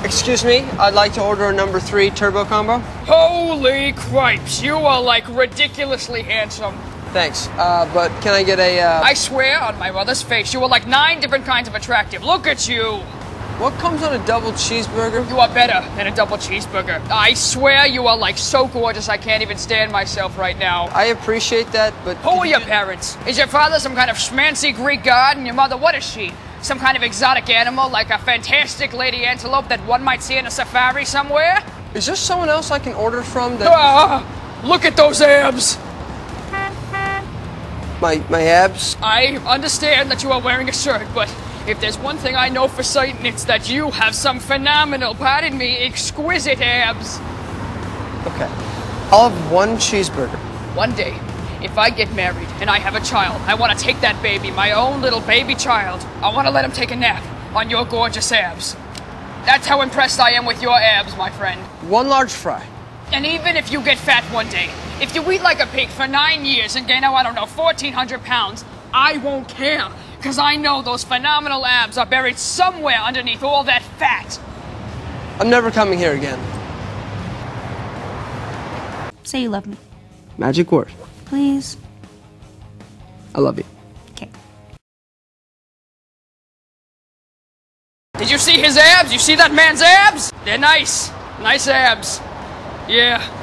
Excuse me, I'd like to order a number 3 turbo combo. Holy cripes, you are like ridiculously handsome. Thanks, but can I get a, I swear on my mother's face, you are like 9 different kinds of attractive. Look at you. What comes on a double cheeseburger? You are better than a double cheeseburger. I swear you are like so gorgeous I can't even stand myself right now. I appreciate that, but... Who are your parents? Is your father some kind of schmancy Greek god, and your mother, what is she? Some kind of exotic animal, like a fantastic lady antelope that one might see in a safari somewhere? Is there someone else I can order from that... Look at those abs! My abs? I understand that you are wearing a shirt, but if there's one thing I know for certain, it's that you have some phenomenal, pardon me, exquisite abs. Okay. I'll have 1 cheeseburger. One day, if I get married and I have a child, I want to take that baby, my own little baby child. I want to let him take a nap on your gorgeous abs. That's how impressed I am with your abs, my friend. 1 large fry. And even if you get fat one day, if you eat like a pig for 9 years and gain, I don't know, 1,400 pounds, I won't care. Because I know those phenomenal abs are buried somewhere underneath all that fat. I'm never coming here again. Say you love me. Magic word. Please. I love you. Okay. Did you see his abs? You see that man's abs? They're nice. Nice abs. Yeah.